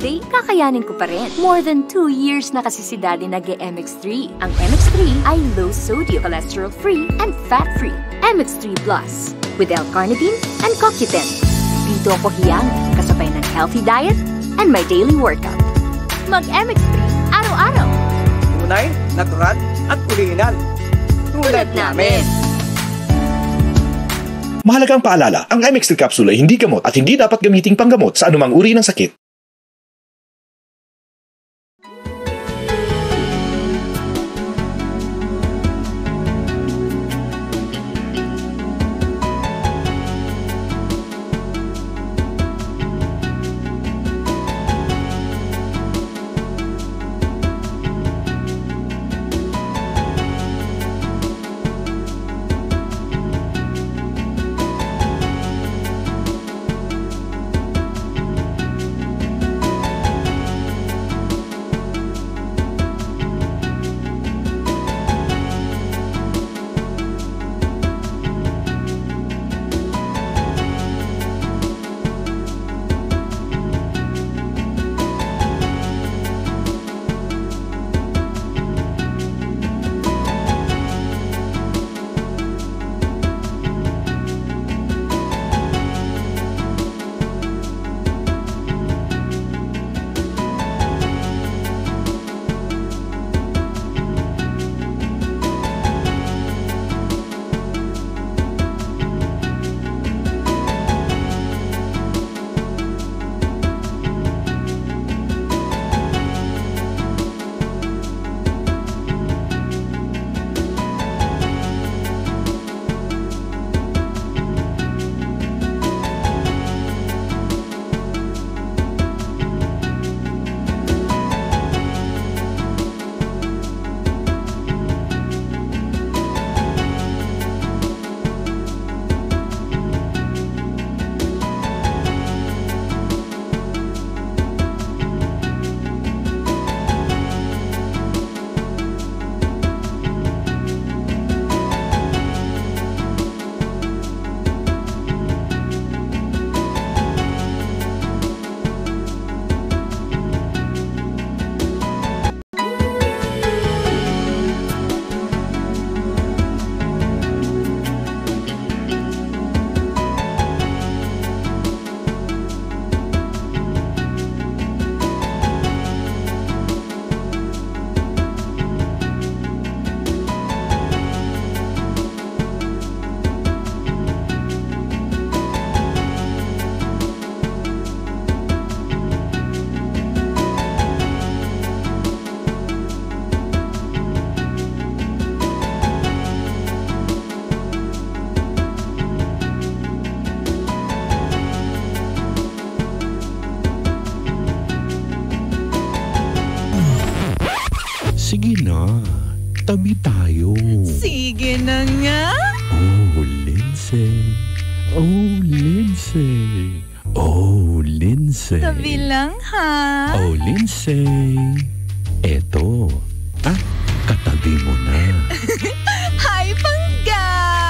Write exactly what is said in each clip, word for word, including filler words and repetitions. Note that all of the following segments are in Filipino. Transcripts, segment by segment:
birthday, kakayanin ko pa rin. More than two years na kasi si Daddy nag-M X three. Ang M X three ay low sodium, cholesterol-free, and fat-free. M X three Plus with L-carnitine and CoQ ten. Dito ako hiyang kasabay ng healthy diet and my daily workout. Mag-M X three araw-araw. Tunay, natural, at original. Tulad namin. Mahalagang paalala, ang M X three capsule ay hindi gamot at hindi dapat gamiting panggamot sa anumang uri ng sakit. Sige na, tabi tayo. Sige na nga. Oh, Lindsay. Oh, Lindsay. Oh, Lindsay. Tabi lang, ha? Oh, Lindsay. Eto. Ah, katabi mo na. Hi, Pangga!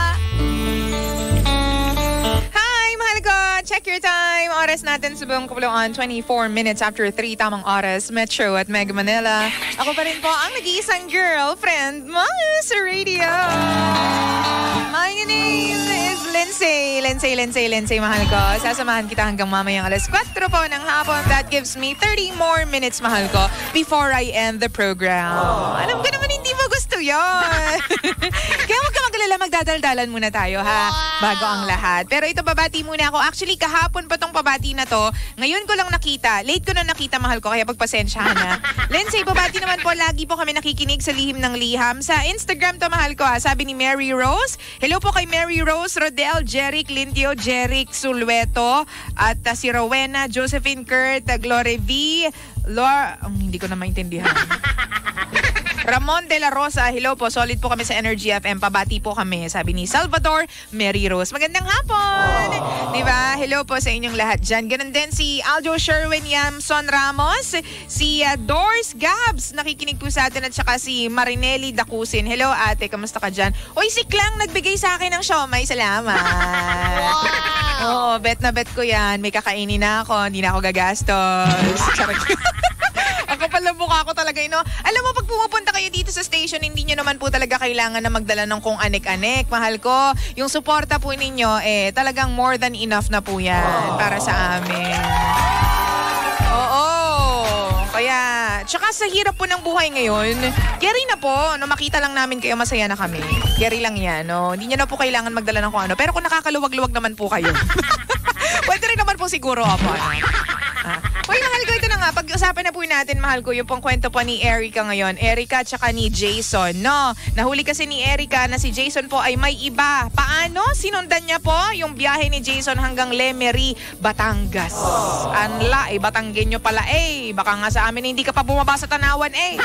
Hi, mahal ko! Check your time. Oras natin sa buong kapuluan, twenty-four minutes after three tamang oras. Metro at Mega Manila. Ako pa rin po ang nag-iisang girlfriend mo sa radio. My name is Lindsay. Lindsay, Lindsay, Lindsay, mahal ko. Sasamahan kita hanggang mamayang alas kwatro po ng hapon. That gives me thirty more minutes, mahal ko, before I end the program. Oh. Alam ko naman hindi mo gusto yun. Kaya huwag ka mag-alala, magdadaldalan muna tayo, ha? Bago ang lahat. Pero ito, babati muna ako. Actually, kahapon pa tong pabati na to. Ngayon ko lang nakita. Late ko na nakita, mahal ko, kaya pagpasensyahan na. Lindsay, babati naman po. Lagi po kami nakikinig sa Lihim ng Liham. Sa Instagram to, mahal ko, ha? Sabi ni Mary Rose. Hello po kay Mary Rose, Rodel, Jeric, Lintio, Jeric, Sulweto, at uh, si Rowena, Josephine Kurt, uh, Glory V, Laura, um, hindi ko na maintindihan. Ramon de la Rosa, hello po, solid po kami sa Energy F M, pabati po kami, sabi ni Salvador Mary Rose. Magandang hapon! Oh. Diba? Hello po sa inyong lahat dyan. Ganun din si Aljo Sherwin Yamson Ramos, si uh, Doris Gabs, nakikinig po sa atin, at saka si Marinelli Dacusin. Hello ate, kamusta ka dyan? Uy, si Klang nagbigay sa akin ng siomay, salamat! Wow. Oo, bet na bet ko yan. May kakainin na ako, hindi na ako gagastos. Charot. Ako pala mukha ko talaga, no? Alam mo, pag pumupunta kayo dito sa station, hindi nyo naman po talaga kailangan na magdala ng kung anek-anek. Mahal ko, yung suporta po ninyo, eh, talagang more than enough na po yan para sa amin. Oo. Kaya, tsaka sa hirap po ng buhay ngayon, carry na po, no, makita lang namin kayo, masaya na kami. Carry lang yan, no? Hindi nyo na po kailangan magdala ng kung ano. Pero kung nakakaluwag-luwag naman po kayo, pwede rin naman po siguro, opo. Ah. Uy, mahal ko, ito na nga. Pag-usapan na po natin, mahal ko, yung pong kwento po ni Erica ngayon. Erica tsaka ni Jason, no? Nahuli kasi ni Erica na si Jason po ay may iba. Paano? Sinundan niya po yung biyahe ni Jason hanggang Lemery, Batangas. Anla, eh, Batanggenyo pala eh. Baka nga sa amin hindi ka pa bumaba sa Tanawan eh.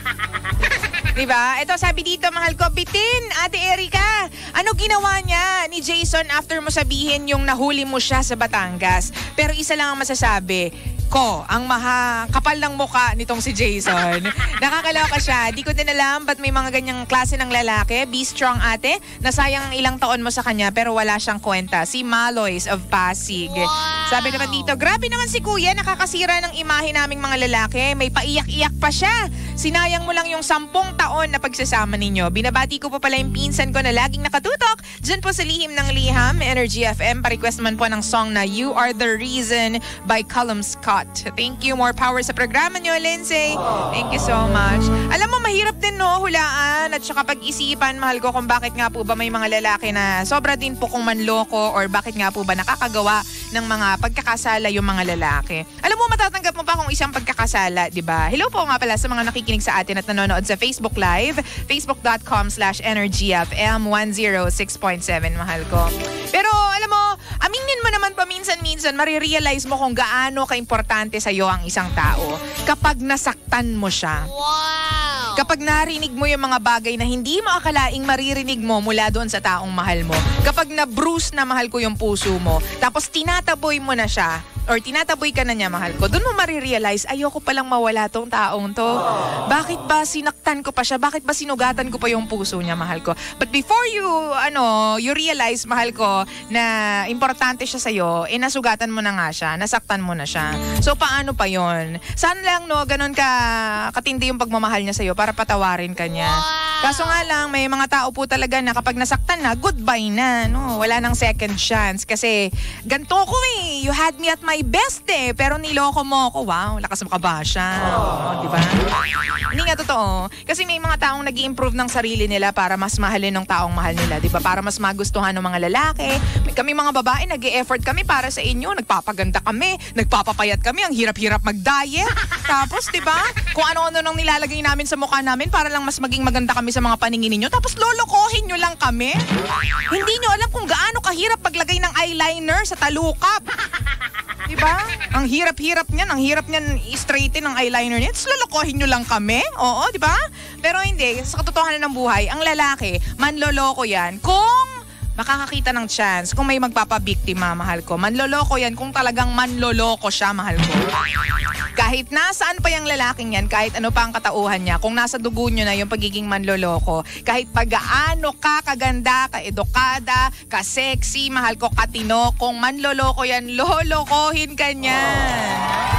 Diba? Ito, sabi dito, mahal ko, bitin, Ate Erica. Ano ginawa niya ni Jason after mo sabihin yung nahuli mo siya sa Batangas? Pero isa lang ang masasabi ko, ang maha kapal ng muka nitong si Jason. Nakakaloka siya. Di ko din alam ba't may mga ganyang klase ng lalaki. Be strong, ate. Nasayang ang ilang taon mo sa kanya pero wala siyang kwenta. Si Maloys of Pasig. Wow. Sabi naman dito, grabe naman si kuya, nakakasira ng imahe naming mga lalaki. May paiyak-iyak pa siya. Sinayang mo lang yung sampung taon na pagsasama ninyo. Binabati ko pa pala yung pinsan ko na laging nakatutok dyan po sa Lihim ng Liham, Energy F M. Pa-request man po ng song na You Are The Reason by Callum Scott. Thank you. More power sa programa nyo, Lindsay. Thank you so much. Alam mo, mahirap din, no, hulaan at saka pag-isipan, mahal ko, kung bakit nga po ba may mga lalaki na sobra din po kung manloko or bakit nga po ba nakakagawa ng mga pagkakasala yung mga lalaki. Alam mo, matatanggap mo pa kung isang pagkakasala, di ba? Hello po nga pala sa mga nakikinig sa atin at nanonood sa Facebook Live, facebook.com slash energyfm one oh six point seven, mahal ko. Pero, alam mo, aminin mo naman paminsan-minsan, marirealize mo kung gaano ka-importante sa'yo ang isang tao kapag nasaktan mo siya. Wow! Kapag narinig mo yung mga bagay na hindi mo akalaing maririnig mo mula doon sa taong mahal mo. Kapag na-bruise na, mahal ko, yung puso mo, tapos tinataboy mo na siya, or tinataboy ka na niya, mahal ko, doon mo marirealize, ayoko palang mawala tong taong to. Bakit ba sinaktan ko pa siya? Bakit ba sinugatan ko pa yung puso niya, mahal ko? But before you, ano, you realize, mahal ko, na importante siya sa'yo, eh nasugatan mo na nga siya, nasaktan mo na siya. So, paano pa yon? Saan lang, no, ganun ka katindi yung pagmamahal niya sa'yo para patawarin ka niya. Kaso nga lang, may mga tao po talaga na kapag nasaktan na, goodbye na, no? Wala nang second chance. Kasi, ganito ko eh, you had me at my best eh, pero niloko mo ako. Wow, lakas mo ka ba siya? Oh, di ba? Hindi nga totoo. Kasi may mga taong nag-i-improve ng sarili nila para mas mahalin ng taong mahal nila, di ba? Para mas magustuhan ng mga lalaki. May kami mga babae, nag-e-effort kami para sa inyo. Nagpapaganda kami, nagpapapayat kami, ang hirap-hirap mag-diet. Tapos, di ba? Kung ano-ano nang nilalagay namin sa mukha namin para lang mas maging maganda kami sa mga paningin ninyo. Tapos lolokohin nyo lang kami. Hindi nyo alam kung gaano kahirap paglagay ng eyeliner sa talukap. Diba? Ang hirap-hirap niyan, ang hirap niyan i-straighten ang eyeliner niyan. Tapos lolokohin nyo lang kami. Oo, diba? Pero hindi, sa katotohanan ng buhay, ang lalaki, manloloko yan kung makakakita ng chance, kung may magpapabiktima, mahal ko. Manloloko yan kung talagang manloloko siya, mahal ko. Kahit nasaan pa yung lalaking yan, kahit ano pa ang katauhan niya, kung nasa dugo nyo na yung pagiging manloloko, kahit pag-aano ka, kaganda, ka-edukada, ka-sexy, mahal ko, katino, kung manloloko yan, lolokohin ka niyan.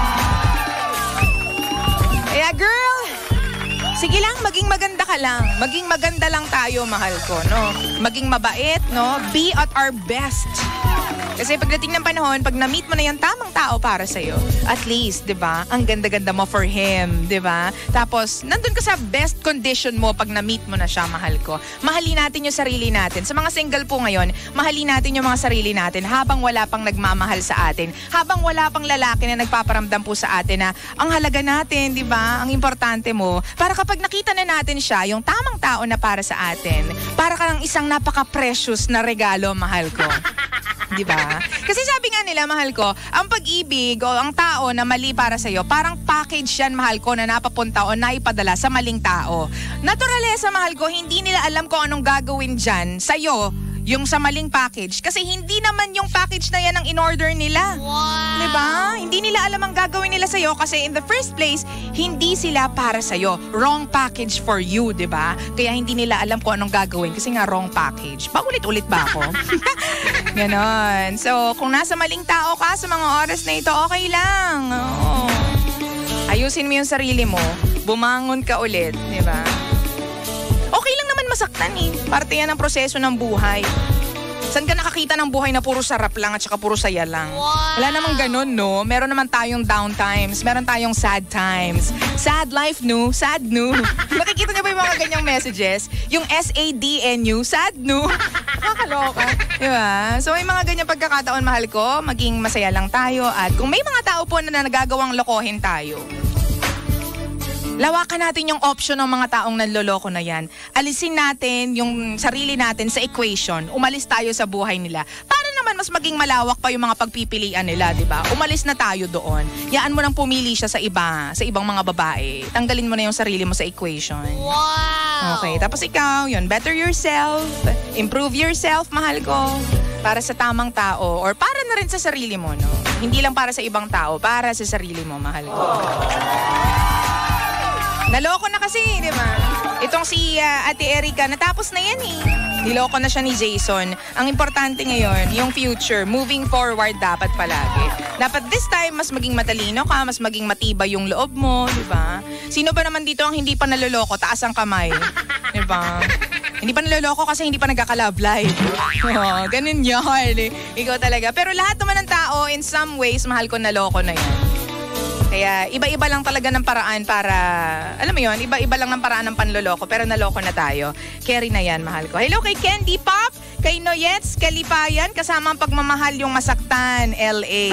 Kaya girl, sige lang, maging maganda ka lang. Maging maganda lang tayo, mahal ko, no? Maging mabait, no? Be at our best. Kasi pagdating ng panahon, pag na-meet mo na yung tamang tao para sa'yo, at least, di ba, ang ganda-ganda mo for him, di ba? Tapos, nandun ka sa best condition mo pag na-meet mo na siya, mahal ko. Mahalin natin yung sarili natin. Sa mga single po ngayon, mahalin natin yung mga sarili natin habang wala pang nagmamahal sa atin. Habang wala pang lalaki na nagpaparamdam po sa atin na ang halaga natin, di ba? Ang importante mo. Para kapag nakita na natin siya, yung tamang tao na para sa atin, para ka ng isang napaka-precious na regalo, mahal ko. Di ba? Kasi sabi nga nila, mahal ko, ang pag-ibig o ang tao na mali para sa'yo, parang package yan, mahal ko, na napapunta o naipadala sa maling tao. Naturalesa, mahal ko, hindi nila alam kung anong gagawin dyan sa'yo, yung sa maling package. Kasi hindi naman yung package na yan ang in-order nila. Wow! Diba? Hindi nila nila alam ang gagawin nila sa'yo kasi in the first place, hindi sila para sa'yo. Wrong package for you, di ba? Kaya hindi nila alam kung anong gagawin kasi nga wrong package. Paulit-ulit ba ako? Ganon. So, kung nasa maling tao ka sa mga oras na ito, okay lang. Oo. Ayusin mo yung sarili mo. Bumangon ka ulit, di ba? Okay lang naman masaktan eh. Parte yan ng proseso ng buhay. Saan ka nakakita ng buhay na puro sarap lang at saka puro saya lang? Wow. Wala namang ganun, no? Meron naman tayong down times. Meron tayong sad times. Sad life, no? Sad, no? Nakikita niyo ba yung mga ganyang messages? Yung S A D N U, sad, no? Nakakaloka. Diba? So, may mga ganyang pagkakataon, mahal ko. Maging masaya lang tayo. At kung may mga tao po na nagagawang lokohin tayo, lawakan natin yung option ng mga taong nanloloko na yan. Alisin natin yung sarili natin sa equation. Umalis tayo sa buhay nila. Para naman mas maging malawak pa yung mga pagpipilian nila, di ba? Umalis na tayo doon. Yaan mo nang pumili siya sa iba, sa ibang mga babae. Tanggalin mo na yung sarili mo sa equation. Wow! Okay, tapos ikaw, yun, better yourself, improve yourself, mahal ko. Para sa tamang tao or para na rin sa sarili mo, no? Hindi lang para sa ibang tao, para sa sarili mo, mahal ko. Naloko na kasi, di ba? Itong si uh, Ate Erica, natapos na yan eh. Niloko na siya ni Jason. Ang importante ngayon, yung future, moving forward dapat palagi. Dapat this time, mas maging matalino ka, mas maging matibay yung loob mo, di ba? Sino ba naman dito ang hindi pa naloloko? Taas ang kamay. Di ba? Hindi pa naloloko kasi hindi pa nagkaka-love life. Oh, ganun yun. Ikaw talaga. Pero lahat naman ng tao, in some ways, mahal ko naloko na yan. Kaya iba-iba lang talaga ng paraan para, alam mo yun, iba-iba lang ng paraan ng panloloko pero naloko na tayo. Carry na yan, mahal ko. Hello kay Candy Pop, kay Noyets, Kalipayan, kasama ang pagmamahal yung masaktan, L A.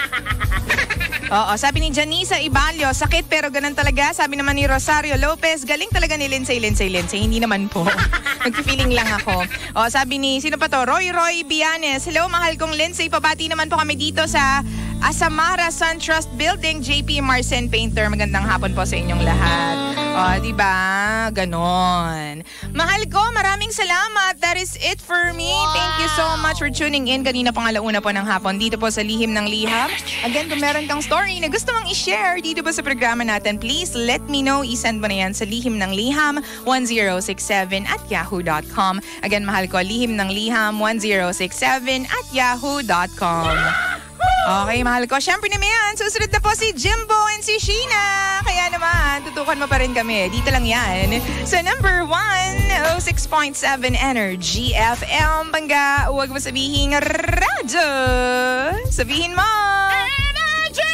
Oo, sabi ni Janisa Ibalio, sakit pero ganun talaga. Sabi naman ni Rosario Lopez, galing talaga ni Lindsay, Lindsay, Lindsay. Hindi naman po. Nag-feeling lang ako. O, sabi ni, sino pa to? Roy Roy Bianes. Hello, mahal kong Lindsay. Pabati naman po kami dito sa Asamara SunTrust Building, J P Marcen Painter. Magandang hapon po sa inyong lahat. O, diba? Ganon. Mahal ko, maraming salamat. That is it for me. Wow. Thank you so much for tuning in. Kanina pang alauna po ng hapon dito po sa Lihim ng Liham. Again, kung meron kang story na gusto mong i-share dito po sa programa natin, please let me know. I-send mo na yan sa Lihim ng Liham one zero six seven at yahoo dot com. Again, mahal ko, Lihim ng Liham one zero six seven at yahoo dot com. Okay, mahal ko. Siyempre naman yan, susunod na po si Jimbo and si Sheena. Kaya naman, tutukan mo pa rin kami. Dito lang yan. Sa number one oh six point seven Energy F M. Bangga, huwag mo sabihin radyo. Sabihin mo Energy!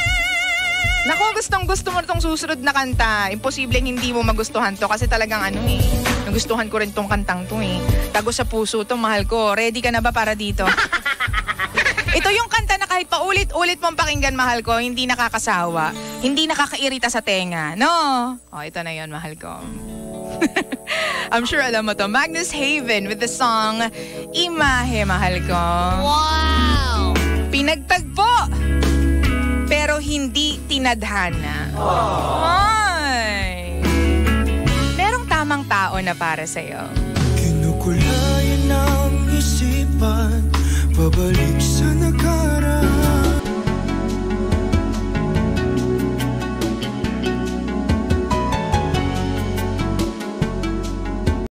Naku, gustong gusto mo itong susunod na kanta. Imposibleng hindi mo magustuhan to kasi talagang ano eh. Nagustuhan ko rin tong kantang to eh. Tago sa puso to, mahal ko. Ready ka na ba para dito? Ito yung kanta na kahit paulit-ulit mong pakinggan, mahal ko, hindi nakakasawa. Hindi nakakairita sa tenga. No? Oh, ito na yun, mahal ko. I'm sure alam mo to. Magnus Haven with the song Imahe, mahal ko. Wow! Pinagtagpo, pero hindi tinadhana. Ay! Merong tamang tao na para sa'yo. Kinukulayan ng isipan, pabalik sa nag